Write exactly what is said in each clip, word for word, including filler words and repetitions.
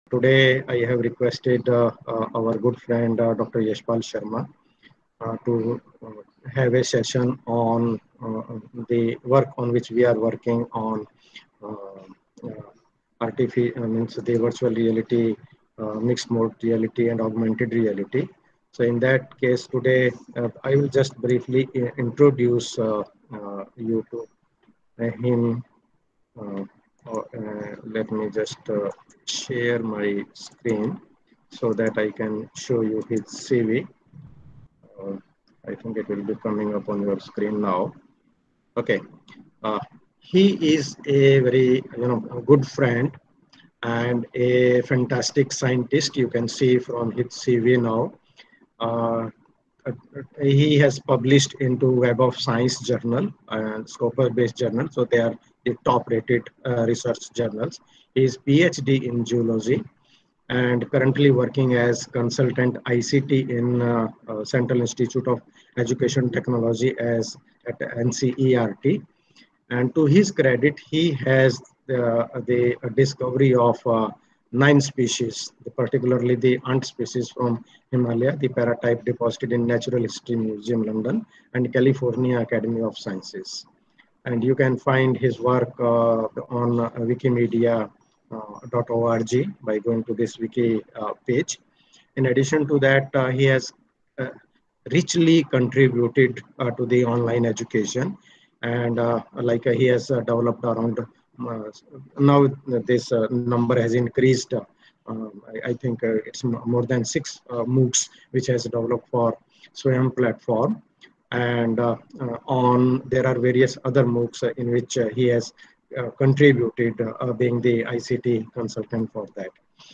Today, I have requested uh, uh, our good friend uh, Doctor Yashpal Sharma uh, to uh, have a session on uh, the work on which we are working on uh, uh, artificial, uh, means the virtual reality, uh, mixed mode reality, and augmented reality. So, in that case, today uh, I will just briefly i- introduce uh, uh, you to uh, him. Uh, uh, uh, Let me just uh, share my screen so that I can show you his C V. Uh, I think it will be coming up on your screen now. Okay. Uh, he is a very, you know, a good friend and a fantastic scientist. You can see from his C V now. Uh, uh, he has published into Web of Science journal and Scopus-based journal, so they are the top-rated uh, research journals. He is PhD in geology and currently working as consultant I C T in uh, uh, Central Institute of Education Technology as at N C E R T. And to his credit, he has the, the discovery of uh, nine species, particularly the ant species from Himalaya, the paratype deposited in Natural History Museum, London, and California Academy of Sciences. And you can find his work uh, on uh, wikimedia dot org by going to this wiki uh, page. In addition to that, uh, he has uh, richly contributed uh, to the online education, and uh, like uh, he has uh, developed around uh, now this uh, number has increased. Uh, um, I, I think uh, it's more than six uh, MOOCs which has developed for Swayam platform, and uh, uh, on there are various other MOOCs uh, in which uh, he has uh, contributed, uh, being the I C T consultant for that.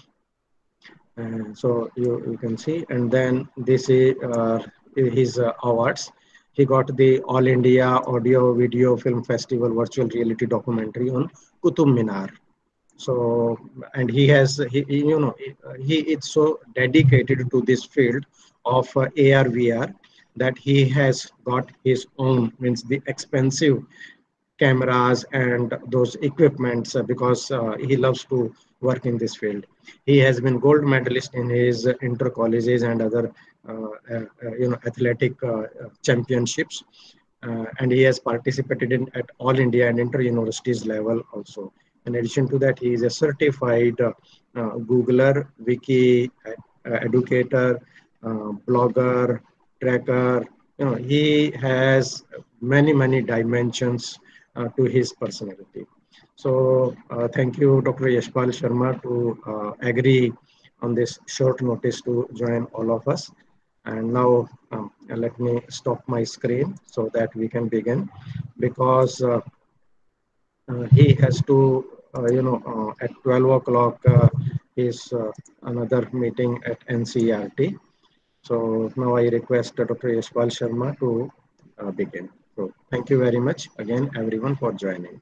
And so you, you can see, and then this is uh, his uh, awards. He got the All India Audio Video Film Festival Virtual Reality Documentary on Qutub Minar. So, and he has, he, you know, he is so dedicated to this field of uh, A R V R that he has got his own, means the expensive cameras and those equipments uh, because uh, he loves to work in this field. He has been gold medalist in his uh, inter colleges and other uh, uh, uh, you know athletic uh, uh, championships, uh, and he has participated in at all India and inter universities level also. In addition to that, he is a certified uh, uh, Googler, wiki uh, educator, uh, blogger, tracker. You know, he has many many dimensions uh, to his personality. So uh, thank you, Doctor Yashpal Sharma, to uh, agree on this short notice to join all of us. And now um, let me stop my screen so that we can begin, because uh, uh, he has to, uh, you know, uh, at twelve o'clock uh, is uh, another meeting at N C E R T. So now I request Doctor Yashpal Sharma to uh, begin. So thank you very much again, everyone, for joining.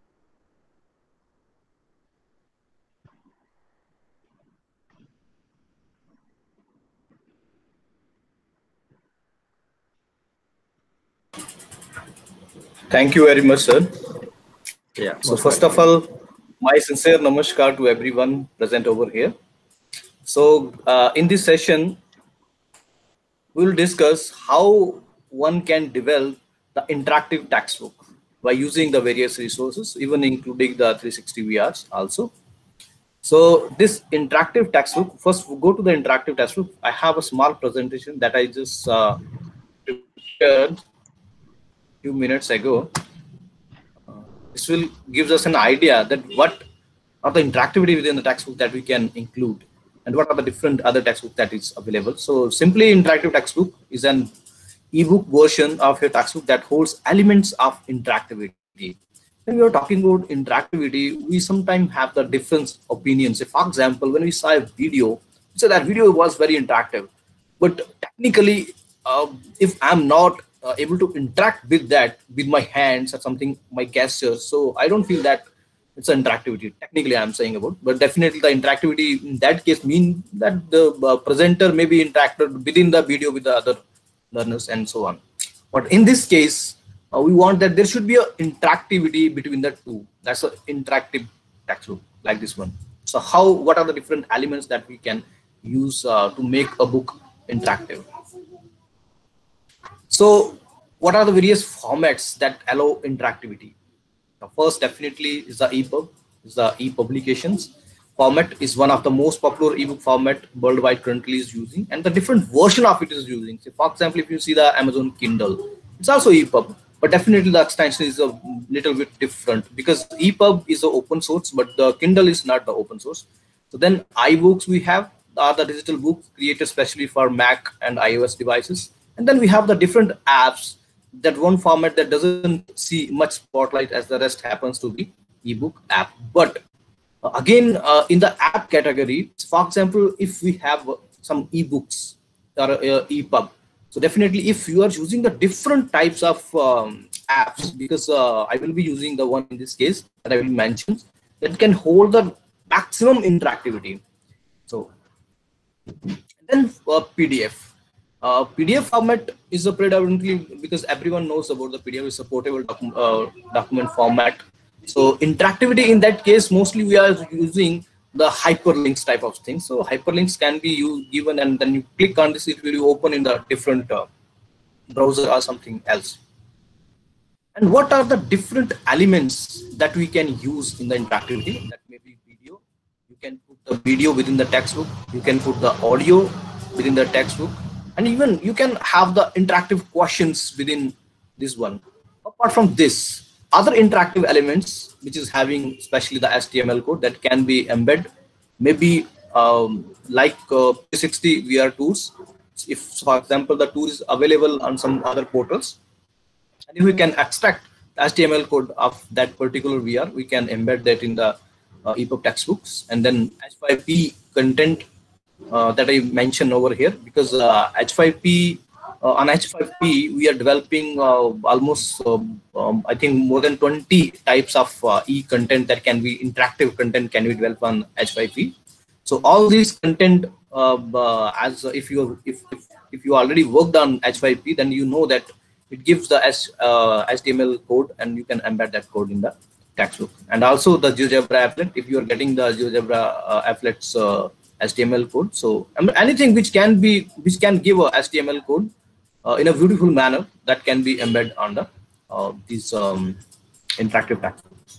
Thank you very much, sir. Yeah. So first of all, my sincere namaskar to everyone present over here. So uh, in this session, we will discuss how one can develop the interactive textbook by using the various resources, even including the three sixty V Rs also. So this interactive textbook, first we'll go to the interactive textbook. I have a small presentation that I just uh, prepared a few minutes ago. Uh, this will gives us an idea that what are the interactivity within the textbook that we can include, and what are the different other textbook that is available. So simply interactive textbook is an ebook version of your textbook that holds elements of interactivity. When we are talking about interactivity, we sometimes have the different opinions. So for example, when we saw a video, so that video was very interactive, but technically, uh, if I'm not uh, able to interact with that with my hands or something, my gestures, so I don't feel that it's an interactivity. Technically, I'm saying about, but definitely the interactivity in that case mean that the uh, presenter may be interacted within the video with the other learners and so on. But in this case, uh, we want that there should be a interactivity between the two. That's an interactive textbook like this one. So how, what are the different elements that we can use uh, to make a book interactive? So what are the various formats that allow interactivity? The first definitely is the EPUB, is the e-publications format is one of the most popular ebook format worldwide currently is using, and the different version of it is using. So for example, if you see the Amazon Kindle, it's also EPUB, but definitely the extension is a little bit different because EPUB is the open source, but the Kindle is not the open source. So then iBooks we have are the digital books created especially for Mac and iOS devices, and then we have the different apps. That one format that doesn't see much spotlight as the rest happens to be ebook app. But uh, again, uh, in the app category, for example, if we have uh, some ebooks or uh, EPUB, so definitely if you are using the different types of um, apps, because uh, I will be using the one in this case that I will mention that can hold the maximum interactivity. So then uh, P D F. Uh, P D F format is a predominantly because everyone knows about the P D F is a portable docu uh, document format. So interactivity in that case, mostly we are using the hyperlinks type of thing. So hyperlinks can be you given and then you click on this, it will open in the different uh, browser or something else. And what are the different elements that we can use in the interactivity? That may be video. You can put the video within the textbook. You can put the audio within the textbook. And even you can have the interactive questions within this one. Apart from this, other interactive elements, which is having especially the H T M L code that can be embedded, maybe um, like uh, three sixty V R tours. If, for example, the tool is available on some other portals, and if we can extract the H T M L code of that particular V R, we can embed that in the uh, EPUB textbooks, and then H five P content uh, that I mentioned over here, because uh, H five P uh, on H five P we are developing uh, almost uh, um, I think more than twenty types of uh, e content that can be interactive content can be developed on H five P. So all these content, uh, uh, as if you if, if if you already worked on H five P, then you know that it gives the H, uh, H T M L code, and you can embed that code in the textbook. And also the GeoGebra applet, if you are getting the GeoGebra uh, applet's uh, H T M L code. So I mean, anything which can be which can give a H T M L code uh, in a beautiful manner, that can be embedded on the uh, these um, interactive textbooks.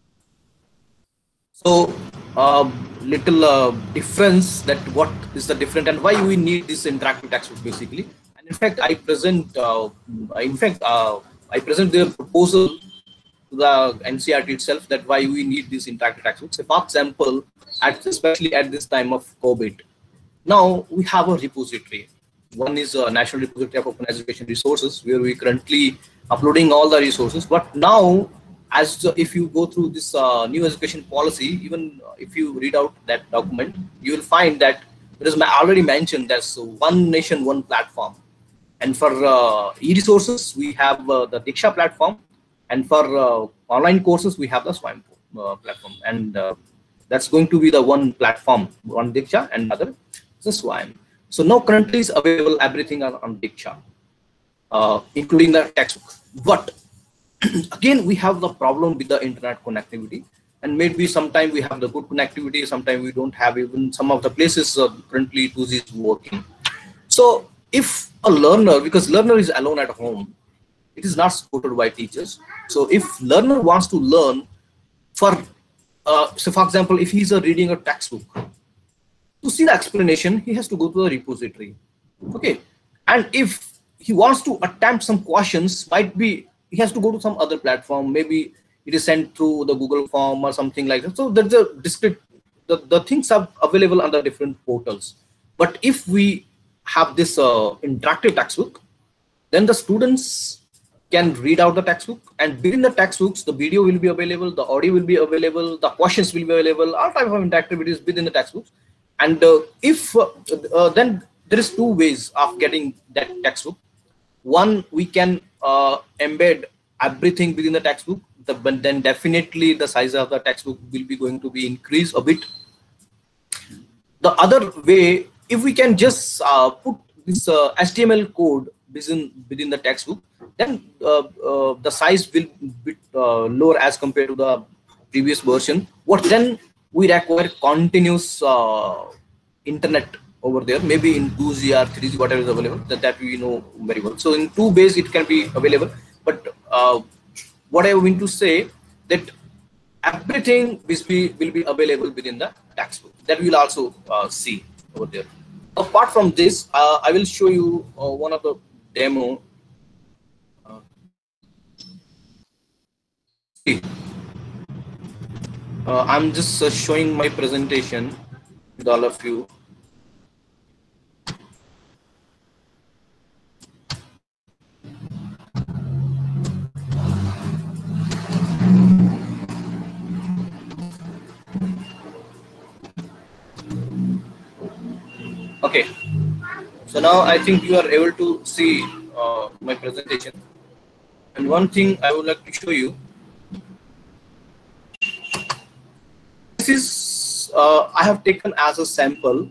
So uh, little uh, difference, that what is the different and why we need this interactive textbook basically. And in fact, I present uh, in fact uh, I present the proposal to the N C E R T itself, that why we need this interactive textbooks. So for example, at especially at this time of COVID, now we have a repository. One is a National Repository of Open Education Resources, where we currently uploading all the resources. But now, as uh, if you go through this uh, new education policy, even if you read out that document, you will find that there is already mentioned there's one nation, one platform. And for uh, e-resources, we have uh, the Diksha platform, and for uh, online courses, we have the Swayam uh, platform. And uh, that's going to be the one platform, one Diksha, and other is the Swayam. So now currently is available everything on, on Diksha, uh, including the textbook. But again, we have the problem with the internet connectivity, and maybe sometime we have the good connectivity, sometimes we don't have. Even some of the places uh, currently two G is working. So if a learner, because learner is alone at home, it is not supported by teachers. So if learner wants to learn for, uh, so for example, if he's uh, reading a textbook, to see the explanation, he has to go to the repository. Okay, and if he wants to attempt some questions, might be he has to go to some other platform. Maybe it is sent through the Google form or something like that. So there's a discrete, the, the things are available on the different portals. But if we have this uh, interactive textbook, then the students can read out the textbook, and within the textbooks, the video will be available, the audio will be available, the questions will be available, all type of interactivities within the textbooks. And uh, if uh, uh, then there is two ways of getting that textbook. One, we can uh, embed everything within the textbook, the, but then definitely the size of the textbook will be going to be increased a bit. The other way, if we can just uh, put this uh, H T M L code within within the textbook, then uh, uh, the size will be uh, lower as compared to the previous version. What then we require continuous uh, internet over there, maybe in two G or three G, whatever is available, that, that we know very well. So in two base it can be available, but uh, what I mean to say that everything will be, will be available within the textbook. That we will also uh, see over there. Apart from this, uh, I will show you uh, one of the demo. Uh, see, uh, I'm just uh, showing my presentation with all of you. Okay, so now I think you are able to see uh, my presentation. And one thing I would like to show you. This is uh, I have taken as a sample.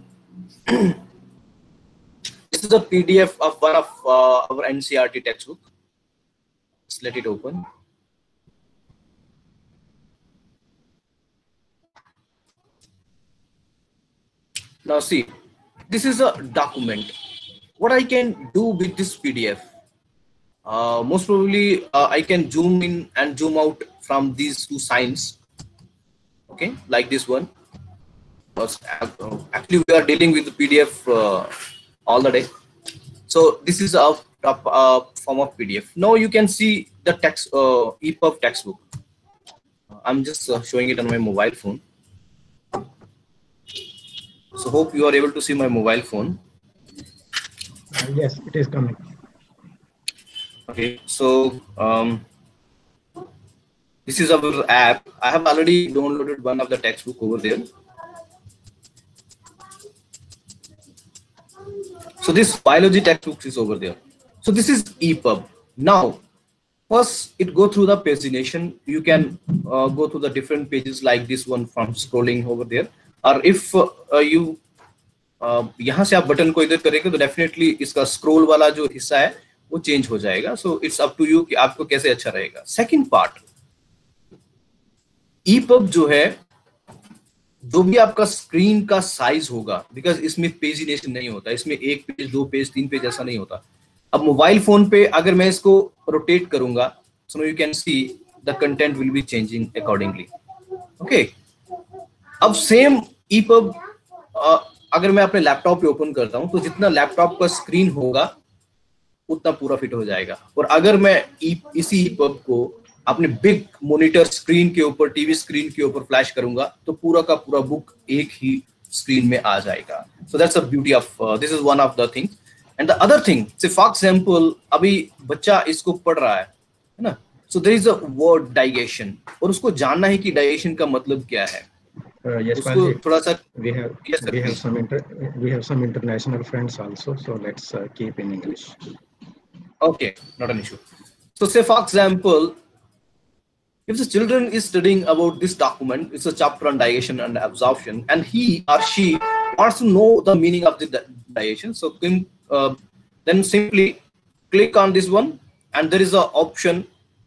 This is a P D F of one of uh, our N C E R T textbook. Let's let it open. Now see, this is a document. What I can do with this P D F? Uh, most probably uh, I can zoom in and zoom out from these two signs. Okay, like this one. Actually, we are dealing with the P D F uh, all the day. So this is a, a, a form of P D F. Now you can see the text uh, E P U B textbook. I'm just uh, showing it on my mobile phone. So hope you are able to see my mobile phone. Uh, yes, it is coming. Okay, so um, this is our app. I have already downloaded one of the textbook over there. So this biology textbook is over there. So this is E P U B. Now, first it go through the pagination. You can uh, go through the different pages like this one from scrolling over there. Or if uh, uh, you uh, यहाँ से आप button को इधर करेंगे तो definitely इसका scroll वाला जो हिस्सा है वो चेंज हो जाएगा. So it's up to you कि आपको कैसे अच्छा रहेगा. Second part, E P U B जो है, जो भी आपका स्क्रीन का साइज होगा, बिकॉज इसमें पेजिनेशन नहीं होता, इसमें एक पेज, दो पेज, तीन पेज ऐसा नहीं होता. अब मोबाइल फोन पे अगर मैं इसको रोटेट करूंगा, so you can see the content will be changing accordingly. Okay, अब same E P U B uh, अगर मैं अपने लैपटॉप पे ओपन करता हूं तो जितना लैपटॉप का स्क्रीन होगा उतना पूरा फिट हो जाएगा. और अगर मैं इसी E P U B को अपने बिग मॉनिटर स्क्रीन के ऊपर, टीवी स्क्रीन के ऊपर फ्लैश करूंगा तो पूरा का पूरा बुक एक ही स्क्रीन में आ जाएगा. So that's a beauty of this is one of the thing. And the other thing, say for example अभी बच्चा इसको पढ़ रहा है है ना. So there is a word digestion, और उसको जानना है कि डाइजेशन का मतलब क्या है. Uh, yes, उसको थोड़ा सा we have yes, we have some inter we have some international friends also, so let's uh, keep in English. Okay, not an issue. So say for example, if the children is studying about this document, it's a chapter on digestion and absorption, and he or she wants to know the meaning of the digestion, so uh, then simply click on this one, and there is an option.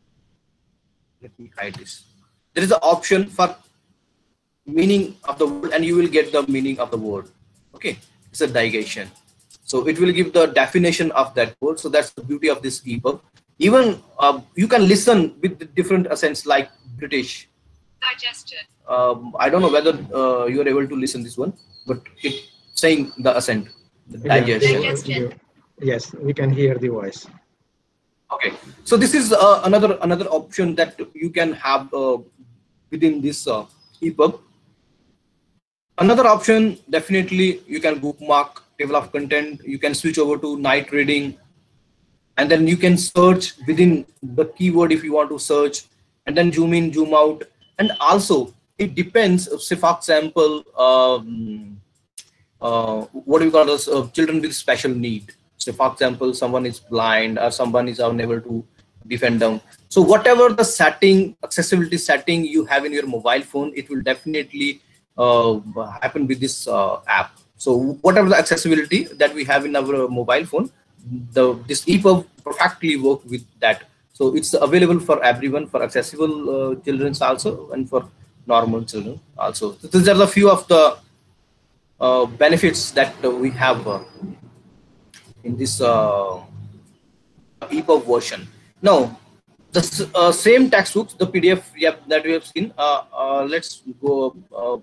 Let me hide this. There is an option for meaning of the word, and you will get the meaning of the word. Okay, it's a digestion, so it will give the definition of that word. So that's the beauty of this E P U B. Even uh, you can listen with the different accents like British. Digestion. Um, I don't know whether uh, you are able to listen this one, but it's saying the accent, the digestion. Yeah, Digestion. yes, we can hear the voice. Okay, so this is uh, another another option that you can have uh, within this uh, E P U B. Another option, definitely you can bookmark table of content. You can switch over to night reading, and then you can search within the keyword if you want to search, and then zoom in, zoom out. And also it depends, say for example, um, uh, what do you call this, uh, children with special need. So for example, someone is blind or someone is unable to defend down. So whatever the setting, accessibility setting you have in your mobile phone, it will definitely uh, happen with this uh, app. So whatever the accessibility that we have in our mobile phone, the this E P U B perfectly work with that. So it's available for everyone, for accessible uh, children also, and for normal children also. These are the few of the uh, benefits that uh, we have uh, in this uh, EPUB version. Now, the uh, same textbooks, the P D F yep, that we have seen. Uh, uh, let's go. Uh,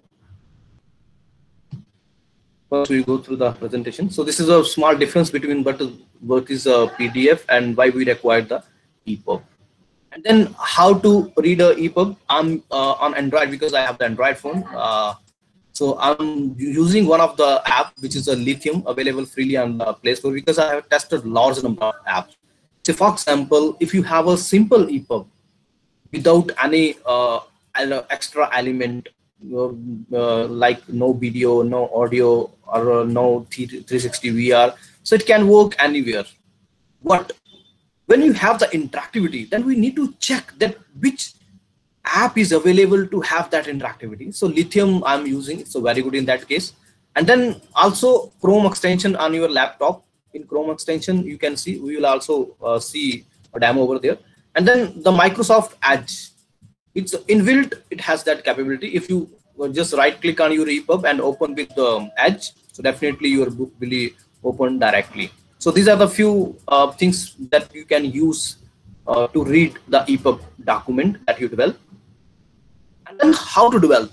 first, we go through the presentation. So this is a small difference between what is, what is a P D F and why we require the EPUB. And then how to read a EPUB. I'm uh, on Android because I have the Android phone. Uh, so I'm using one of the app, which is a Lithium, available freely on the Play Store, because I have tested large number of apps. So for example, if you have a simple EPUB without any uh, extra element, uh, uh, like no video, no audio, or uh, no three sixty V R, so it can work anywhere. But when you have the interactivity, then we need to check that which app is available to have that interactivity. So Lithium I'm using, so very good in that case. And then also Chrome extension on your laptop. In Chrome extension, you can see, we will also uh, see a demo over there. And then the Microsoft Edge, it's inbuilt, it has that capability. If you just right click on your EPUB and open with the Edge, so definitely your book will be open directly. So these are the few uh, things that you can use uh, to read the EPUB document that you develop. And then how to develop,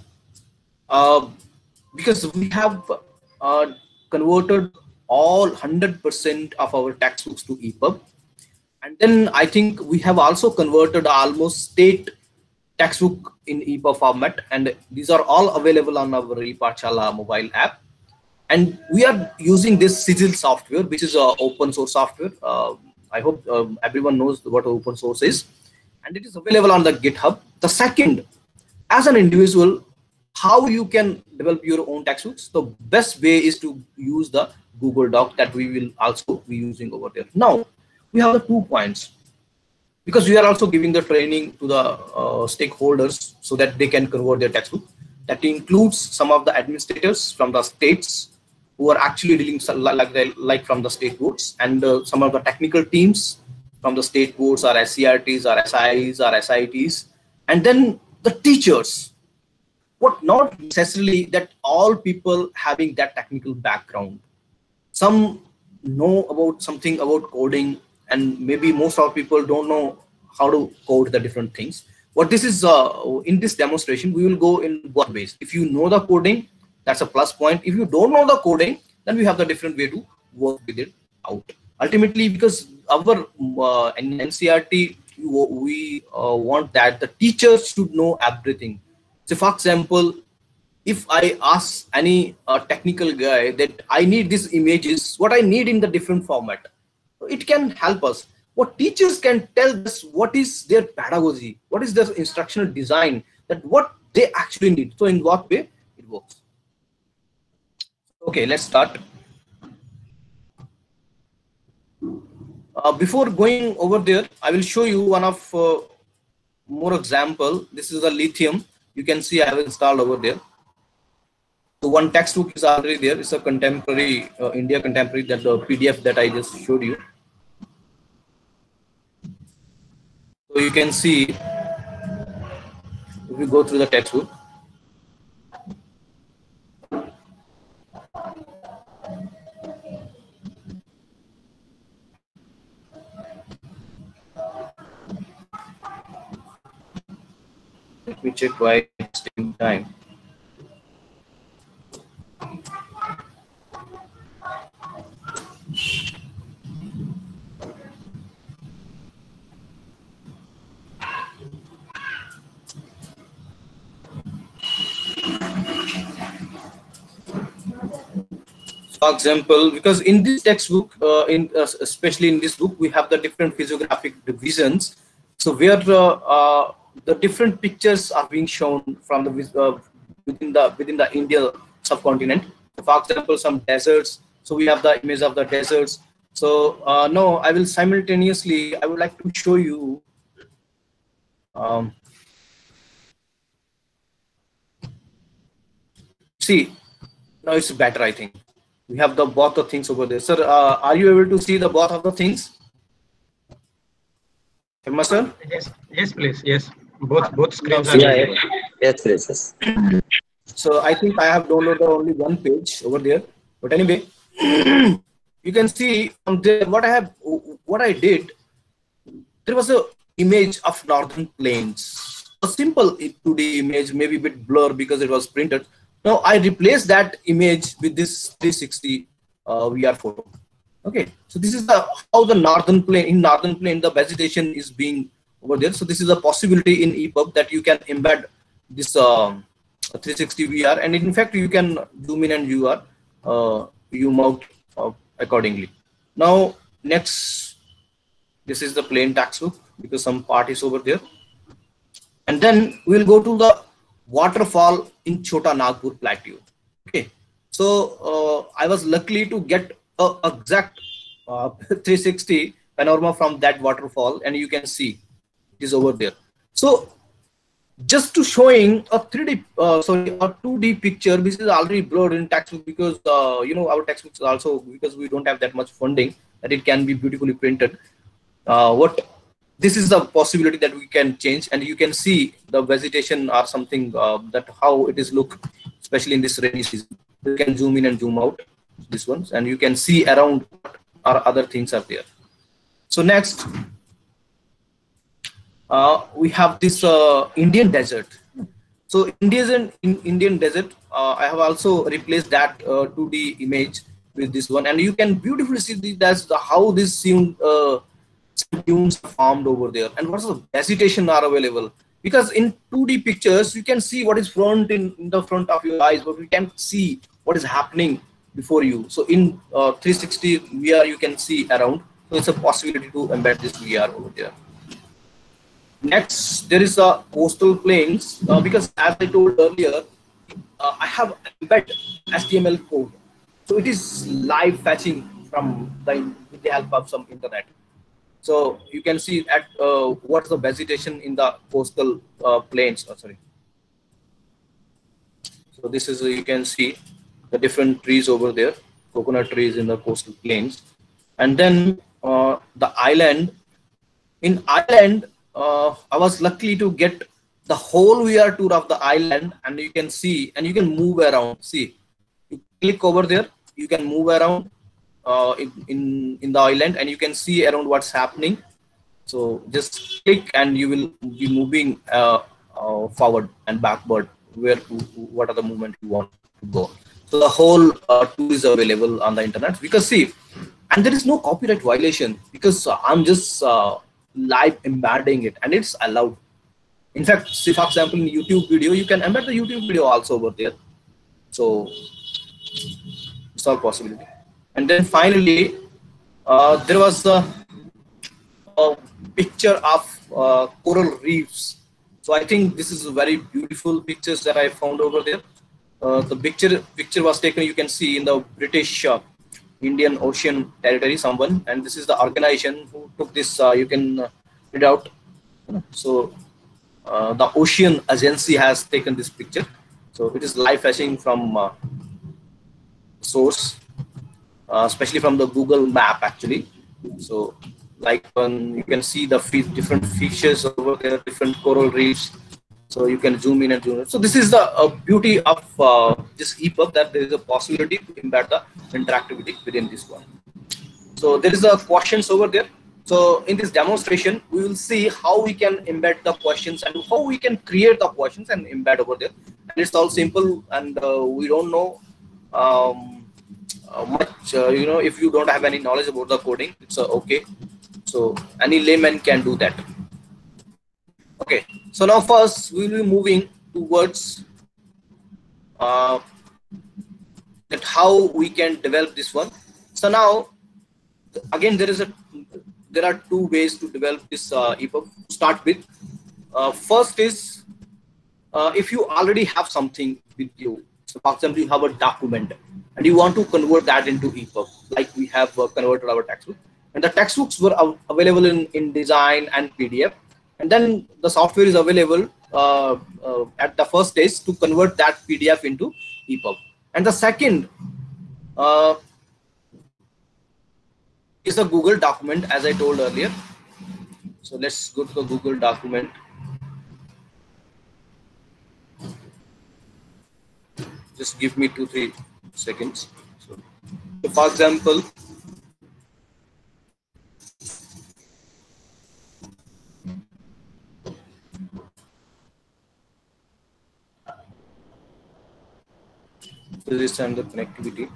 uh, because we have uh, converted all one hundred percent of our textbooks to EPUB. And then I think we have also converted almost state textbook in EPUB format, and these are all available on our ePathshala mobile app. And we are using this Sigil software, which is a open source software. Uh, I hope uh, everyone knows what open source is, and it is available on the GitHub. The second, as an individual, how you can develop your own textbooks. The best way is to use the Google Doc that we will also be using over there. Now, we have the two points, because we are also giving the training to the uh, stakeholders so that they can convert their textbook. That includes some of the administrators from the states who are actually dealing like, the, like from the state boards, and uh, some of the technical teams from the state boards or S C R Ts or S I Is or S I Ts, and then the teachers. What not necessarily that all people having that technical background. Some know about something about coding, and maybe most of people don't know how to code the different things. What this is, uh, in this demonstration, we will go in both ways. If you know the coding, that's a plus point. If you don't know the coding, then we have the different way to work with it out. Ultimately, because our uh, in N C R T, we uh, want that the teachers should know everything. So for example, if I ask any uh, technical guy that I need these images, what I need in the different format, it can help us. What teachers can tell us what is their pedagogy, what is their instructional design, that what they actually need. So in what way it works. Okay, let's start. Uh, before going over there, I will show you one of uh, more example. This is a Lithium. You can see I have installed over there. So one textbook is already there. It's a contemporary, uh, India contemporary, that the P D F that I just showed you. So you can see, if we go through the textbook, let me check why it's taking time. For example, because in this textbook, uh, in uh, especially in this book, we have the different physiographic divisions. So where uh, uh, the different pictures are being shown from the uh, within the within the India subcontinent. So for example, some deserts. So we have the image of the deserts. So uh, no, I will simultaneously. I would like to show you. Um, see, now it's better, I think. We have the both the things over there. Sir, uh, are you able to see the both of the things? Sir? Yes, yes, please. Yes, both both screens are yeah, Yes, yes, yes. So I think I have downloaded only one page over there. But anyway, you can see from there what I have, what I did. There was a image of northern plains, a simple two D image, maybe a bit blur because it was printed. Now I replaced that image with this three sixty uh, V R photo. Okay, so this is the how the northern plain in northern plain the vegetation is being over there. So this is a possibility in E P U B that you can embed this um, three sixty V R, and in fact you can zoom in and you are uh, zoom out uh, accordingly. Now next, this is the plain textbook because some part is over there, and then we'll go to the waterfall in Chota Nagpur Plateau. Okay, so uh, I was lucky to get a exact uh, three sixty panorama from that waterfall, and you can see it is over there. So just to showing a three D, uh, sorry, a two D picture, which is already blurred in textbook because uh, you know our textbooks also, because we don't have that much funding that it can be beautifully printed. Uh, what this is the possibility that we can change, and you can see the vegetation or something uh, that how it is look, especially in this rainy season. You can zoom in and zoom out this ones, and you can see around what or other things are there. So next, uh, we have this uh, Indian desert. So Indian in Indian desert, uh, I have also replaced that uh, two D image with this one, and you can beautifully see the, that's the, how this seemed. Uh, dunes are formed over there and what's the vegetation are available, because in two D pictures you can see what is front in, in the front of your eyes, but we can't see what is happening before you. So in uh, three sixty V R you can see around, so it's a possibility to embed this V R over there. Next, there is a coastal plains, uh, because as I told earlier, uh, I have embed H T M L code, so it is live fetching from the with the help of some internet. So you can see at uh, what's the vegetation in the coastal uh, plains. Oh, sorry. So this is uh, you can see the different trees over there, coconut trees in the coastal plains, and then uh, the island. In island, uh, I was lucky to get the whole V R tour of the island, and you can see and you can move around. See, you click over there, you can move around uh, in, in in the island, and you can see around what's happening. So just click and you will be moving uh, uh, forward and backward where what are the movement you want to go. So the whole uh, tool is available on the internet, because see, and there is no copyright violation because uh, I'm just uh, live embedding it and it's allowed. In fact, see, for example, in YouTube video, you can embed the YouTube video also over there. So it's all possibility. And then finally, uh, there was a, a picture of uh, coral reefs. So I think this is a very beautiful pictures that I found over there. Uh, the picture picture was taken, you can see, in the British uh, Indian Ocean Territory, someone, and this is the organization who took this. Uh, you can uh, read out. So uh, the Ocean Agency has taken this picture. So it is live fetching from uh, source, uh, especially from the Google map actually. So like when you can see the different fishes over there, different coral reefs. So you can zoom in and zoom in. So this is the uh, beauty of uh, this E P U B, that there is a possibility to embed the interactivity within this one. So there is a questions over there. So in this demonstration, we will see how we can embed the questions and how we can create the questions and embed over there. And it's all simple, and uh, we don't know um, uh, much. Uh, you know, if you don't have any knowledge about the coding, it's uh, okay. So any layman can do that. Okay, so now first we will be moving towards uh, that how we can develop this one. So now, again, there is a there are two ways to develop this uh, E P U B. To start with, uh, first is uh, if you already have something with you. So, for example, you have a document and you want to convert that into E P U B, like we have uh, converted our textbook. And the textbooks were available in InDesign and P D F. And then the software is available uh, uh, at the first stage to convert that P D F into E P U B. And the second uh, is a Google document, as I told earlier. So let's go to the Google document. Just give me two, three seconds. So, so for example, this and the connectivity.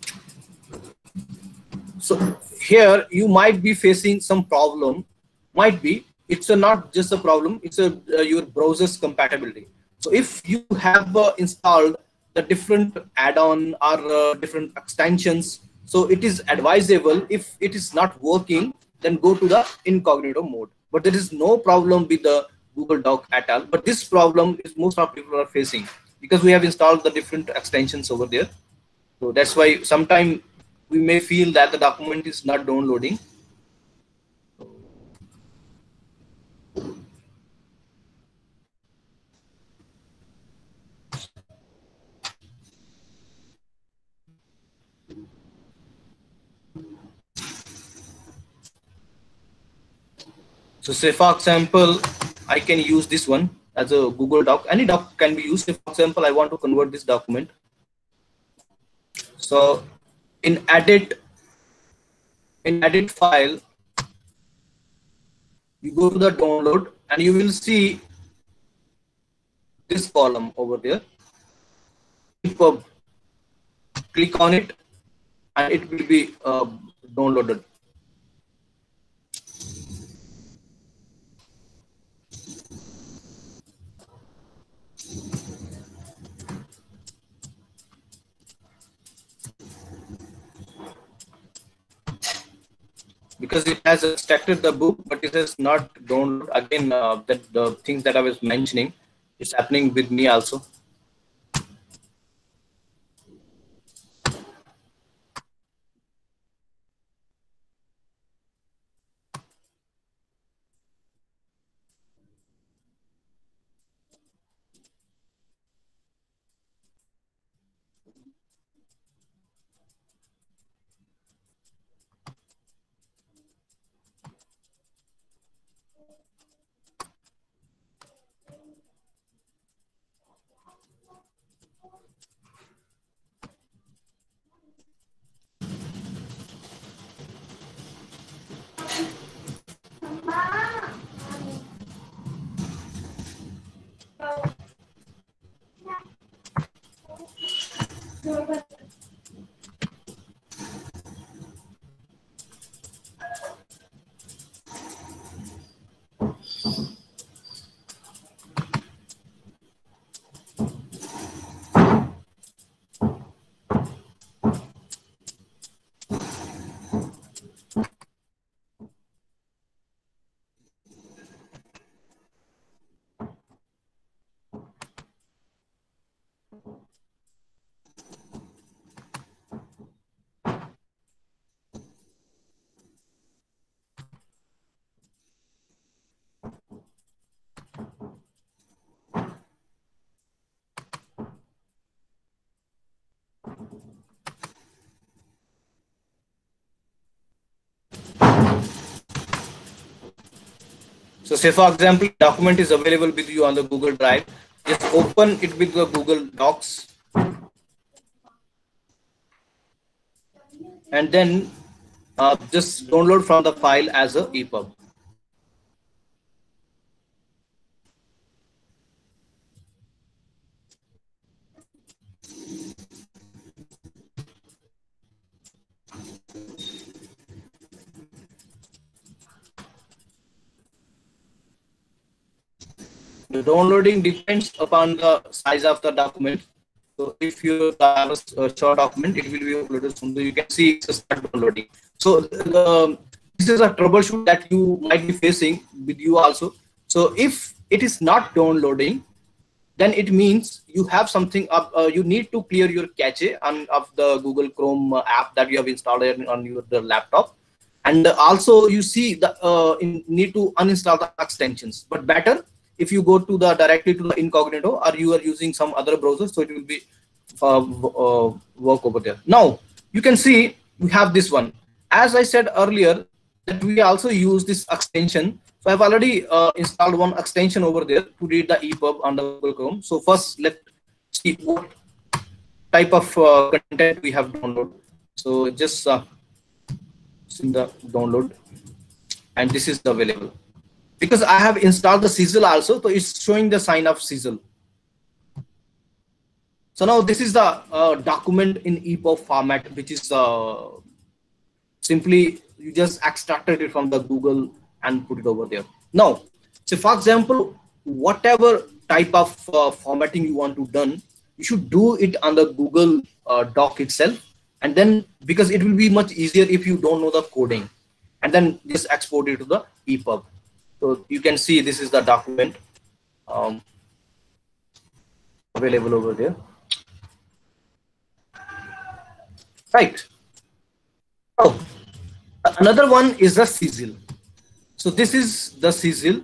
So here you might be facing some problem. Might be it's a not just a problem. It's a uh, your browser's compatibility. So if you have uh, installed the different add-on or uh, different extensions, so it is advisable if it is not working, then go to the incognito mode. But there is no problem with the Google Doc at all. But this problem is most of people are facing because we have installed the different extensions over there. So that's why sometimes we may feel that the document is not downloading. So say for example, I can use this one as a Google Doc. Any doc can be used. If for example, I want to convert this document. So in edit, in edit file, you go to the download and you will see this column over there. EPUB. Click on it and it will be uh, downloaded. Because it has extracted the book, but it has not downloaded. Again, uh, that the things that I was mentioning is happening with me also. So say for example, document is available with you on the Google Drive. Just open it with the Google Docs. And then uh, just download from the file as a EPUB. The downloading depends upon the size of the document. So if you have a short document, it will be uploaded soon. So you can see it's start downloading. So the, this is a troubleshoot that you might be facing with you also. So if it is not downloading, then it means you have something up. Uh, you need to clear your cache on of the Google Chrome uh, app that you have installed on your the laptop. And also you see the uh, in, need to uninstall the extensions. But better if you go to the directly to the incognito, or you are using some other browser, so it will be uh, uh, work over there. Now you can see we have this one. As I said earlier, that we also use this extension. So I've already uh, installed one extension over there to read the EPUB on the Google Chrome. So first let's see what type of uh, content we have download. So just uh, in the download, and this is available because I have installed the Sizzle also, so it's showing the sign of Sizzle. So now this is the uh, document in E P U B format, which is uh, simply you just extracted it from the Google and put it over there. Now, so for example, whatever type of uh, formatting you want to done, you should do it on the Google uh, Doc itself, and then because it will be much easier if you don't know the coding, and then just export it to the E P U B. So you can see this is the document um, available over there. Right. Oh, another one is the Sizzle. So this is the Sizzle.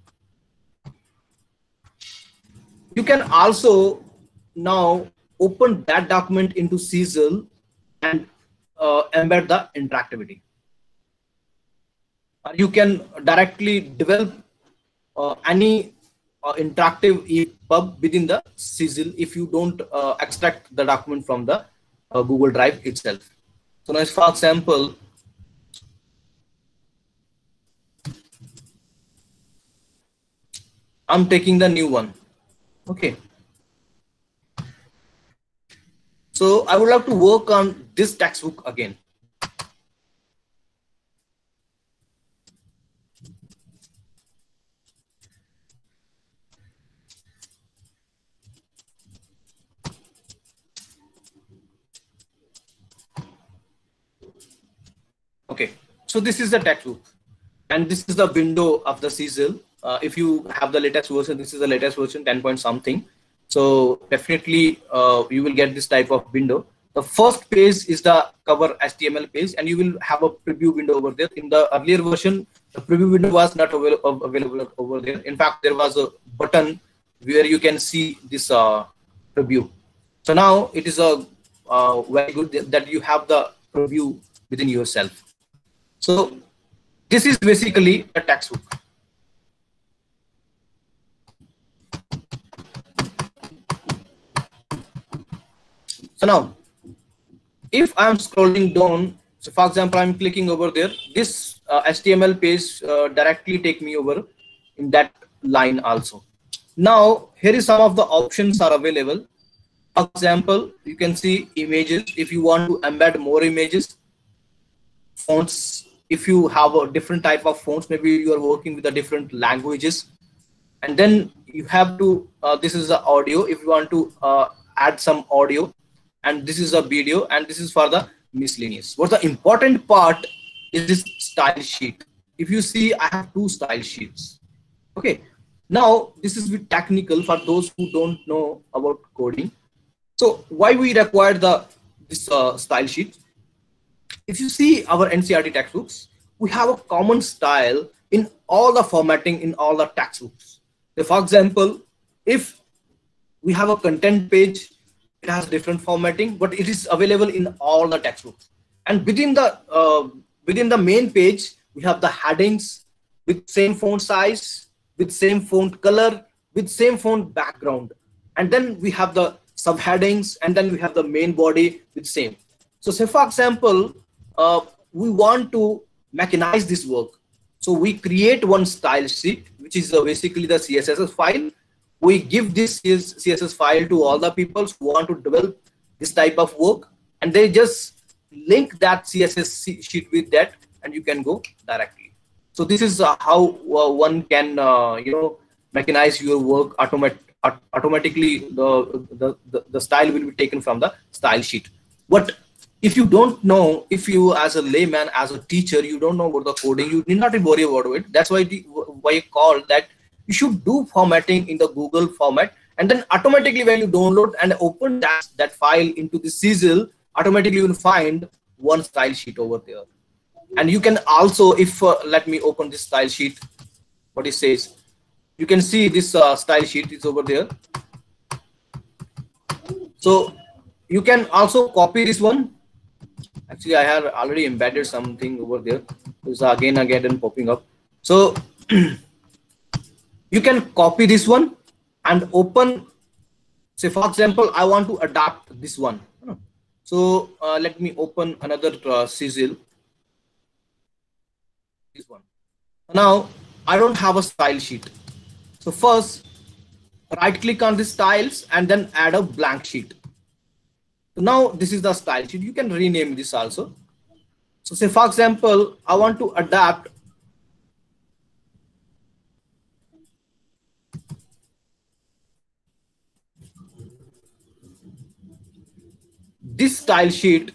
You can also now open that document into Sizzle and uh, embed the interactivity. Or you can directly develop uh, any uh, interactive E P U B within the Sizzle if you don't uh, extract the document from the uh, Google Drive itself. So now, for example, I'm taking the new one. Okay. So I would like to work on this textbook again. Okay, so this is the textbook, and this is the window of the Sizzle. Uh, if you have the latest version, this is the latest version, ten point something. So definitely uh, you will get this type of window. The first page is the cover H T M L page, and you will have a preview window over there. In the earlier version, the preview window was not avail available over there. In fact, there was a button where you can see this uh, preview. So now it is a uh, very good that you have the preview within yourself. So this is basically a textbook. So now, if I'm scrolling down, so for example, I'm clicking over there, this uh, H T M L page uh, directly take me over in that line also. Now, here is some of the options are available. For example, you can see images. If you want to embed more images, fonts, if you have a different type of fonts, maybe you are working with the different languages, and then you have to, uh, this is the audio, if you want to uh, add some audio, and this is a video, and this is for the miscellaneous. What the important part is this style sheet. If you see, I have two style sheets. Okay, now this is bit technical for those who don't know about coding. So why we require the this uh, style sheet? If you see our N C E R T textbooks, we have a common style in all the formatting in all the textbooks. So for example, if we have a content page, it has different formatting, but it is available in all the textbooks. And within the uh, within the main page, we have the headings with same font size, with same font color, with same font background. And then we have the subheadings, and then we have the main body with same. So say for example, uh, we want to mechanize this work. So we create one style sheet, which is uh, basically the C S S file. We give this C S S file to all the people who want to develop this type of work, and they just link that C S S sheet with that, and you can go directly. So this is uh, how uh, one can uh, you know mechanize your work automat automatically. The, the the the style will be taken from the style sheet. But if you don't know, if you as a layman, as a teacher, you don't know about the coding, you need not worry about it. That's why the, why I call that you should do formatting in the Google format, and then automatically when you download and open that, that file into the Sizzle, automatically you will find one style sheet over there. And you can also, if uh, let me open this style sheet, what it says, you can see this uh, style sheet is over there. So you can also copy this one. Actually, I have already embedded something over there. It's again again and popping up. So you can copy this one and open say for example, I want to adapt this one. So uh, let me open another uh, Sizzle. This one. Now I don't have a style sheet. So first, right click on the styles and then add a blank sheet. So now this is the style sheet. You can rename this also. So say for example, I want to adapt this style sheet.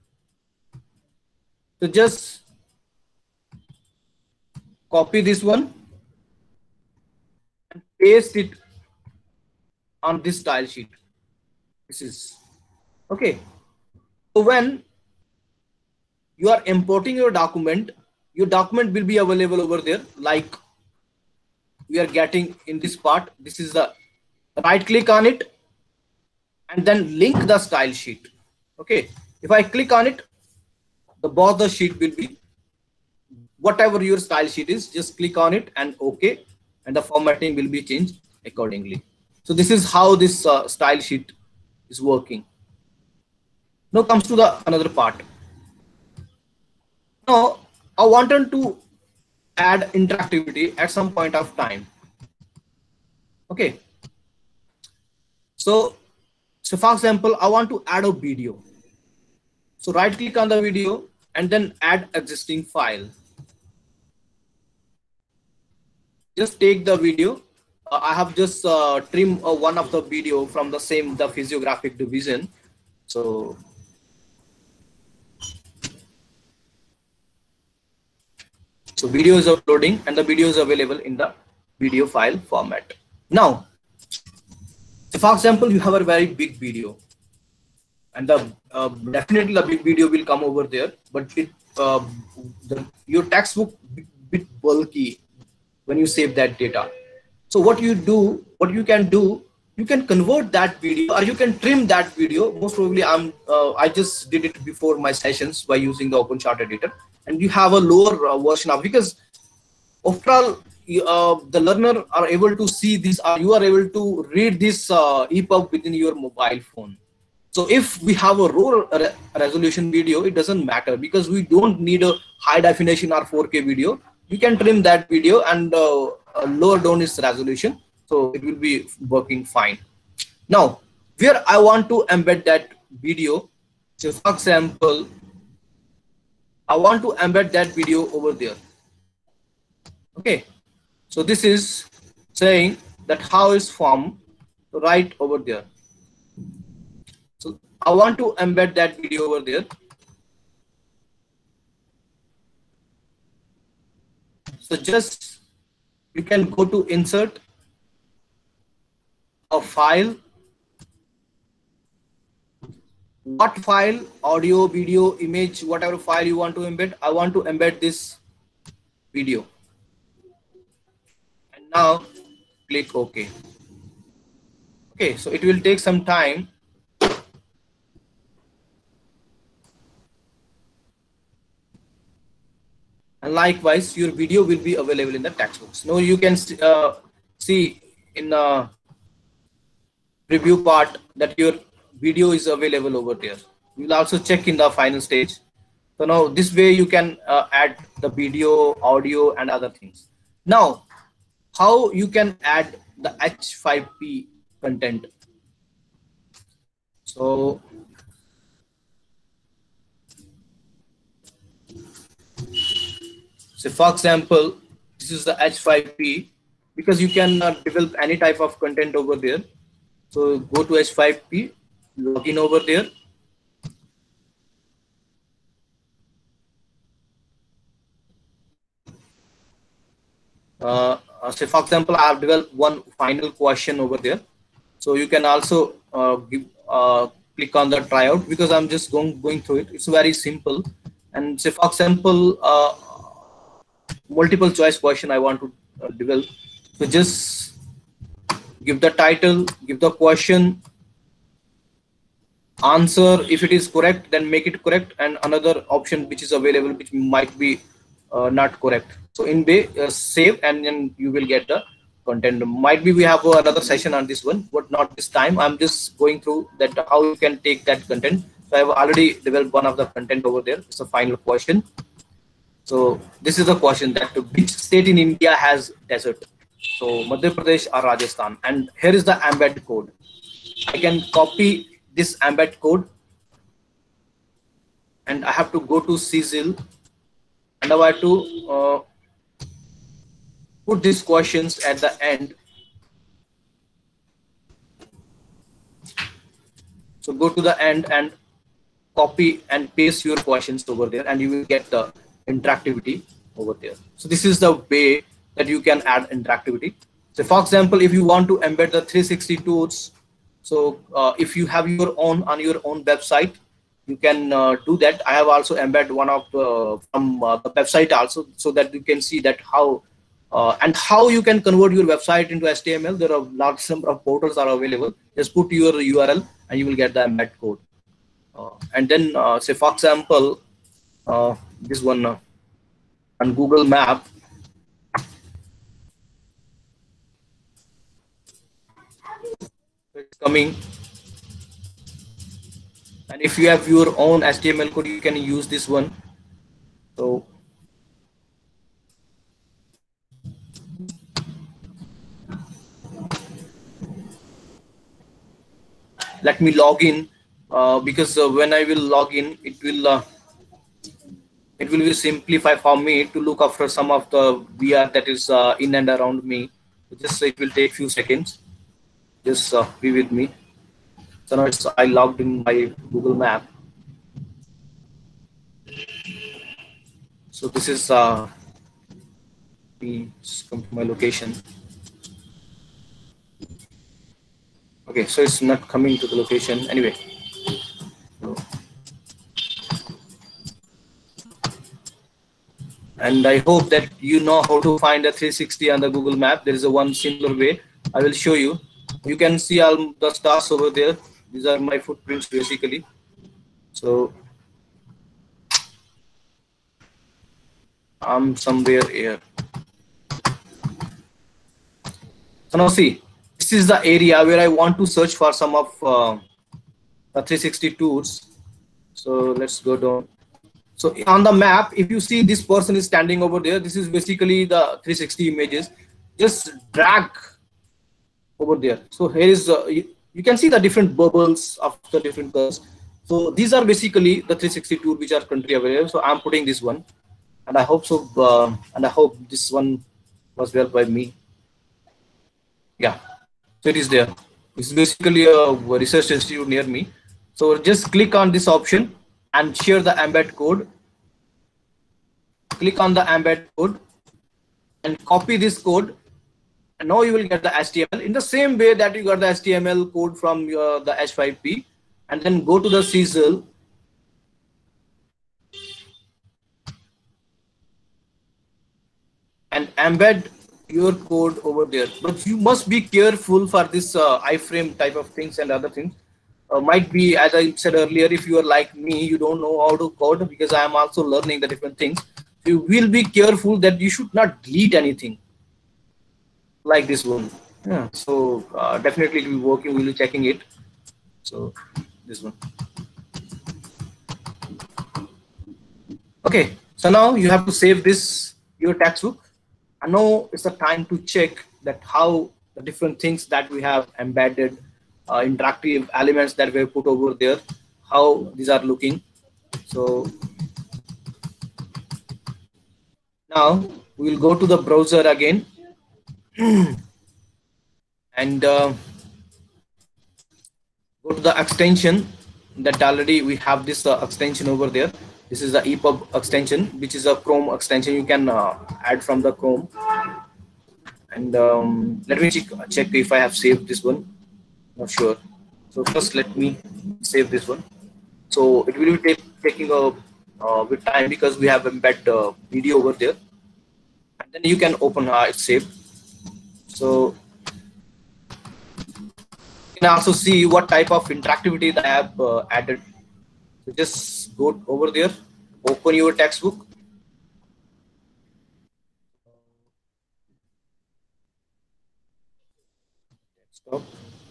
So just copy this one and paste it on this style sheet. This is okay. So when you are importing your document, your document will be available over there. Like we are getting in this part, this is the right click on it and then link the style sheet. Okay. If I click on it, the border sheet will be whatever your style sheet is, just click on it and okay. And the formatting will be changed accordingly. So this is how this uh, style sheet is working. Now comes to the another part. Now I wanted to add interactivity at some point of time. Okay. So, so for example, I want to add a video. So right click on the video and then add existing file. Just take the video. Uh, I have just uh, trimmed uh, one of the video from the same, the physiographic division. So, so video is uploading and the video is available in the video file format. Now, so for example, you have a very big video and the uh, definitely the big video will come over there, but it uh, the, your textbook bit bulky when you save that data. So what you do, what you can do, you can convert that video or you can trim that video. Most probably I'm uh, I just did it before my sessions by using the OpenChart editor, and you have a lower uh, version of, because after all uh, the learner are able to see this, or you are able to read this uh, E P U B within your mobile phone. So if we have a low re resolution video, it doesn't matter because we don't need a high definition or four K video. You can trim that video and uh, lower down its resolution, so it will be working fine. Now, where I want to embed that video, so for example, I want to embed that video over there. Okay, so this is saying that how is formed right over there. So I want to embed that video over there. So just you can go to insert a file. What file, audio, video, image, whatever file you want to embed. I want to embed this video. And now click OK. Okay, so it will take some time. And likewise, your video will be available in the textbooks. Now you can uh, see in the preview part that your video is available over there. You will also check in the final stage. So now this way you can uh, add the video, audio, and other things. Now, how you can add the H five P content? So So for example, this is the H five P, because you can uh, develop any type of content over there. So go to H five P, log in over there. Uh, say for example, I have developed one final question over there. So you can also uh, give, uh, click on the tryout, because I'm just going, going through it. It's very simple. And say for example, uh, multiple choice question I want to uh, develop. So just give the title, give the question, answer. If it is correct, then make it correct, and another option which is available which might be uh, not correct. So in way uh, save, and then you will get the content. Might be we have another session on this one, but not this time. I'm just going through that how you can take that content. So I've already developed one of the content over there. It's a final question. So this is the question, that which state in India has desert? So Madhya Pradesh or Rajasthan. And here is the embed code. I can copy this embed code and I have to go to Sizzle and I have to uh, put these questions at the end. So go to the end and copy and paste your questions over there, and you will get the interactivity over there. So this is the way that you can add interactivity. So for example, if you want to embed the three sixty tools, so uh, if you have your own on your own website, you can uh, do that. I have also embedded one of uh, from uh, the website also, so that you can see that how uh, and how you can convert your website into H T M L. There are large number of portals are available. Just put your U R L and you will get the embed code. Uh, and then uh, say for example, uh, this one uh, on Google Map. It's coming. And if you have your own H T M L code, you can use this one. So let me log in, uh, because uh, when I will log in, it will uh, it will be simplify for me to look after some of the V R that is uh, in and around me. Just it will take few seconds. Just uh, be with me. So now it's I logged in my Google Map. So this is uh, me come to my location. Okay, so it's not coming to the location anyway. So, and I hope that you know how to find a three sixty on the Google Map. There is a one similar way. I will show you. You can see all the stars over there. These are my footprints basically. So I'm somewhere here. So now see, this is the area where I want to search for some of uh, the three sixty tours. So let's go down. So on the map, if you see this person is standing over there, this is basically the three sixty images. Just drag over there. So here is, uh, you, you can see the different bubbles of the different colors. So these are basically the three sixty tour which are country available. So I'm putting this one, and I hope so, uh, and I hope this one was well by me. Yeah, so it is there. It's basically a research institute near me. So just click on this option and share the embed code. Click on the embed code and copy this code. And now you will get the H T M L in the same way that you got the H T M L code from your, the H five P, and then go to the Sizzle. And embed your code over there. But you must be careful for this uh, iframe type of things and other things. Uh, might be, as I said earlier, if you are like me, you don't know how to code, because I am also learning the different things. You will be careful that you should not delete anything like this one. Yeah. So uh, definitely it will be working. We'll be checking it. So this one. Okay. So now you have to save this your textbook. And now it's the time to check that how the different things that we have embedded, uh, interactive elements that we have put over there, how these are looking. So now we will go to the browser again. And uh, go to the extension that already we have this uh, extension over there. This is the E P U B extension, which is a Chrome extension. You can uh, add from the Chrome. And um, let me check, check if I have saved this one. Not sure. So first let me save this one. So it will be take, taking a uh, bit time because we have embed uh, video over there. And then you can open uh, it's saved. So you can also see what type of interactivity that I have uh, added. So just go over there, open your textbook. So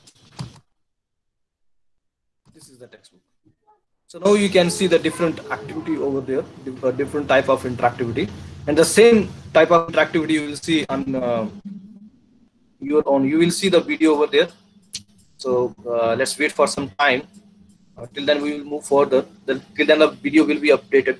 this is the textbook. So now you can see the different activity over there, uh, different type of interactivity, and the same type of interactivity you will see on uh, your own. You will see the video over there. So uh, let's wait for some time. Uh, till then, we will move further. Then, till then, the video will be updated.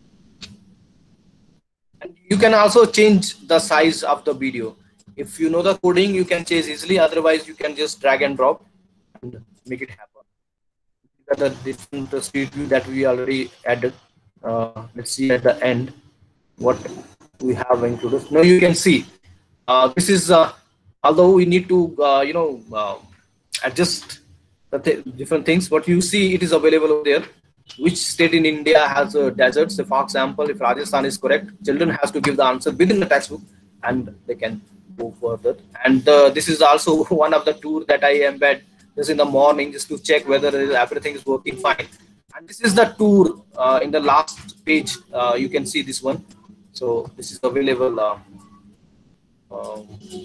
And you can also change the size of the video. If you know the coding, you can change easily. Otherwise, you can just drag and drop and make it happen. These are the different uh, street view that we already added. Uh, let's see at the end what we have included. Now you can see uh, this is uh, although we need to uh, you know uh, adjust the th different things, but you see it is available over there. Which state in India has a desert? So for example, if Rajasthan is correct, children has to give the answer within the textbook, and they can go further. And uh, this is also one of the tour that I embed just in the morning, just to check whether everything is working fine. And this is the tour uh, in the last page. Uh, you can see this one. So this is available. Uh, uh,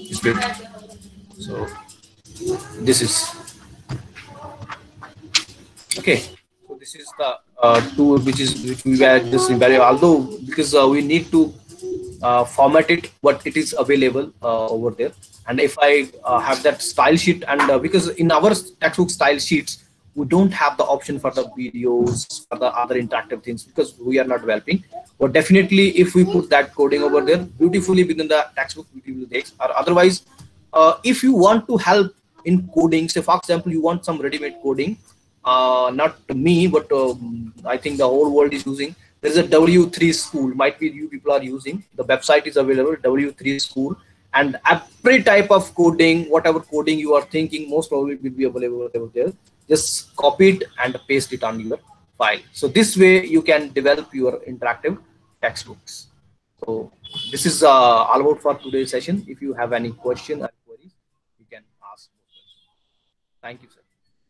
so this is okay. So this is the uh, tool which is which we were just very, although because uh, we need to uh, format it, but it is available uh, over there. And if I uh, have that style sheet, and uh, because in our textbook style sheets we don't have the option for the videos for the other interactive things because we are not developing. But definitely, if we put that coding over there beautifully within the textbook, we will take. Or otherwise, uh, if you want to help in coding, say for example, you want some ready-made coding, uh, not me, but um, I think the whole world is using. There is a W three school. Might be you people are using. The website is available, W three school, and every type of coding, whatever coding you are thinking, most probably will be available over there. Just copy it and paste it on your file. So this way you can develop your interactive textbooks. So this is uh, all about for today's session. If you have any question or queries, you can ask. Thank you, sir.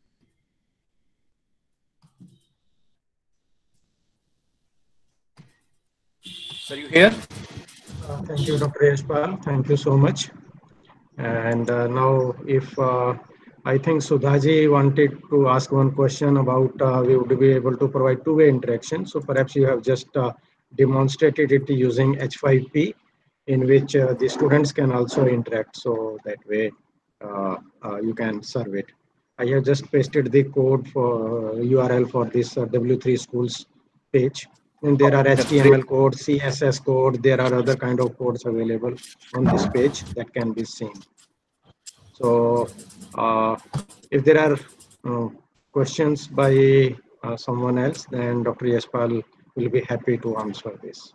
Sir, you here? Uh, thank you, Doctor Yashpal. Thank you so much. And uh, now, if uh, I think Sudhaji wanted to ask one question about uh, we would be able to provide two-way interaction. So perhaps you have just uh, demonstrated it using H five P, in which uh, the students can also interact. So that way, uh, uh, you can serve it. I have just pasted the code for uh, U R L for this uh, W three schools page. And there are That's great. H T M L code, C S S code. There are other kind of codes available on this page that can be seen. So uh, if there are uh, questions by uh, someone else, then Doctor Yashpal will be happy to answer this.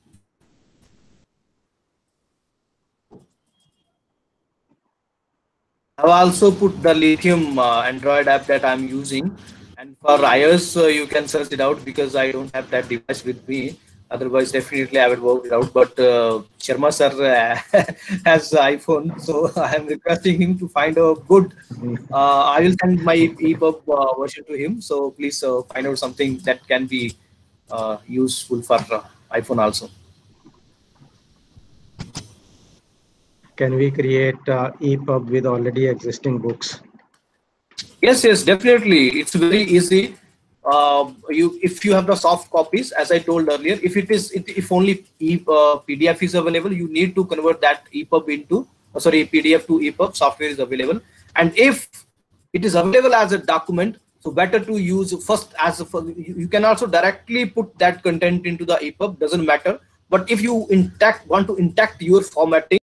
I've also put the Lithium uh, Android app that I'm using, and for iOS uh, you can search it out because I don't have that device with me. Otherwise, definitely I would work it out. But uh, Sharma sir uh, has iPhone, so I am requesting him to find a good. Uh, I will send my EPUB uh, version to him. So please uh, find out something that can be uh, useful for uh, iPhone also. Can we create uh, EPUB with already existing books? Yes, yes, definitely. It's very easy. Uh, you, if you have the soft copies, as I told earlier, if it is, it, if only e, uh, P D F is available, you need to convert that EPUB into, uh, sorry, P D F to EPUB. Software is available, and if it is available as a document, so better to use first as a. You you can also directly put that content into the EPUB. Doesn't matter. But if you intact want to intact your formatting.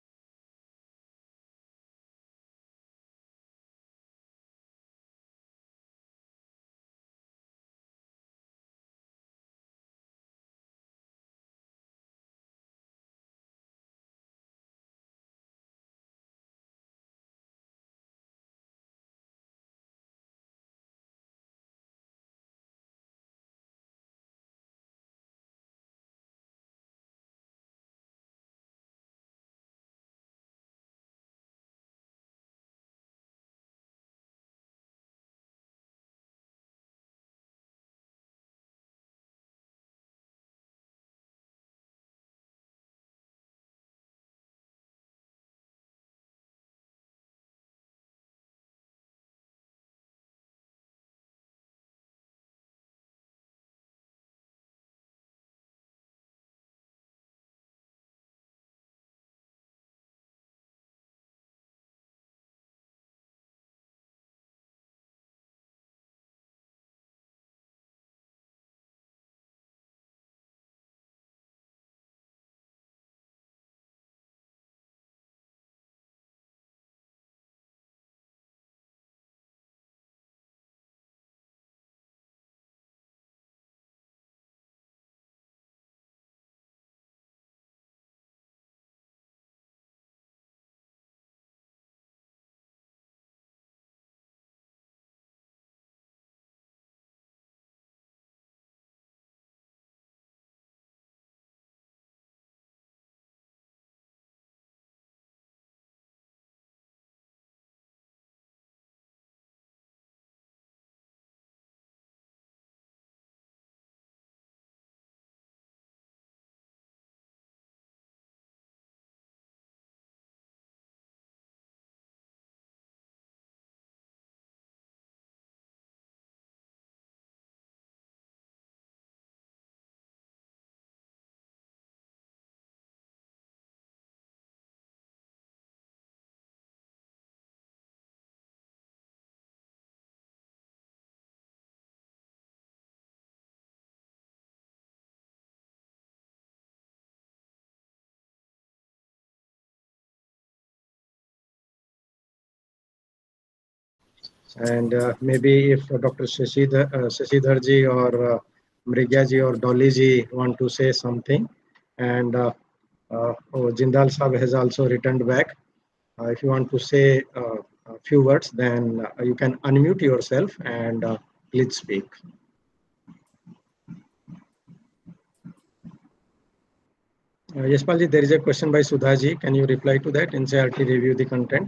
And uh, maybe if uh, Doctor Shashidhar, uh, Shashidharji or uh, Mrigyaji or Dollyji want to say something, and uh, uh, oh, Jindal Sahab has also returned back. Uh, if you want to say uh, a few words, then uh, you can unmute yourself and uh, please speak. Uh, Yashpalji, there is a question by Sudhaji. Can you reply to that? N C E R T review the content.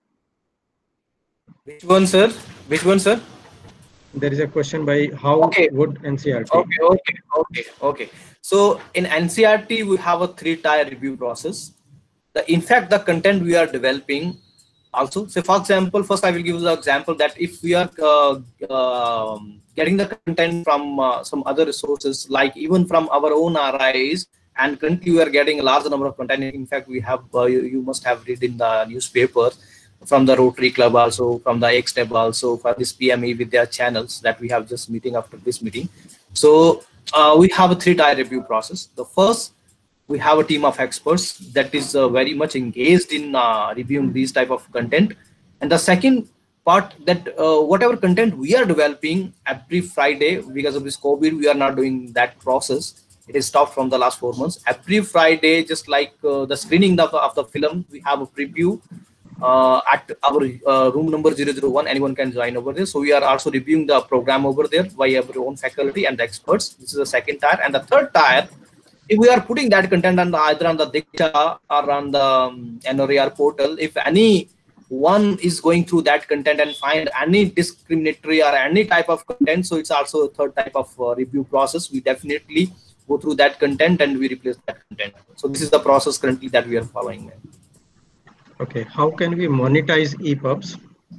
Which one, sir? Which one, sir? There is a question by how okay. would N C E R T? Okay, okay, okay, okay. So in N C E R T, we have a three-tier review process. The, in fact, the content we are developing also. So for example, first I will give you the example that if we are uh, uh, getting the content from uh, some other resources, like even from our own R Is, and currently we are getting a large number of content. In fact, we have, uh, you, you must have read in the newspapers, from the Rotary Club also, from the X T E B also, for this P M E with their channels that we have just meeting after this meeting. So uh, we have a three-tier review process. The first, we have a team of experts that is uh, very much engaged in uh, reviewing these type of content. And the second part, that uh, whatever content we are developing every Friday, because of this COVID, we are not doing that process. It is stopped from the last four months. Every Friday, just like uh, the screening of, of the film, we have a preview uh, at our uh, room number zero zero one. Anyone can join over there. So we are also reviewing the program over there by our own faculty and the experts. This is the second tier. And the third tier, if we are putting that content on the, either on the Diksha or on the um, N O R A R portal, if any one is going through that content and find any discriminatory or any type of content, so it's also a third type of uh, review process. We definitely go through that content and we replace that content. So this is the process currently that we are following. Okay, how can we monetize E PUBs?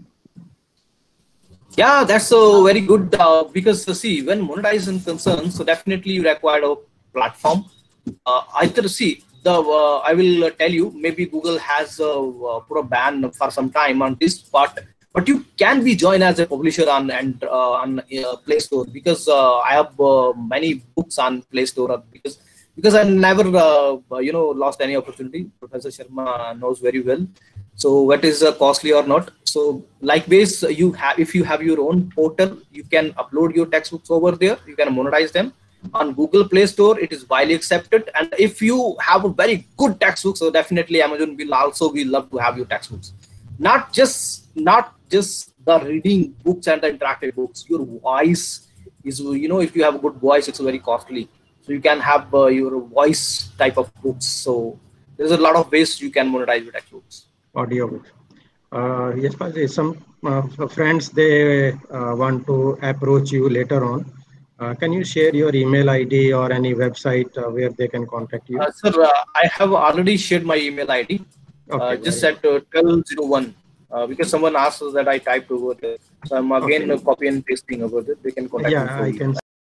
Yeah, that's a very good, uh, because uh, see, when monetization concerns, so definitely you require a platform. Uh, either see the uh, I will uh, tell you, maybe Google has uh, uh, put a ban for some time on this part, but you can be joined as a publisher on and uh, on uh, Play Store, because uh, I have uh, many books on Play Store, because because I never uh, you know lost any opportunity. Professor Sharma knows very well. So what is uh, costly or not? So likewise, you have, if you have your own portal, you can upload your textbooks over there. You can monetize them on Google Play Store. It is widely accepted. And if you have a very good textbook, so definitely Amazon will also be love to have your textbooks. Not just not just the reading books and the interactive books. Your voice is, you know, if you have a good voice, it's very costly. So you can have uh, your voice type of books. So there's a lot of ways you can monetize your textbooks. Audio book. Uh, yes, some uh, friends, they uh, want to approach you later on. Uh, can you share your email I D or any website uh, where they can contact you? Uh, sir, uh, I have already shared my email I D. Okay, uh, just at uh, twelve oh one, uh, because someone asked us that I typed over there. So I'm again okay. uh, copy and pasting over there. They can contact yeah, me. I can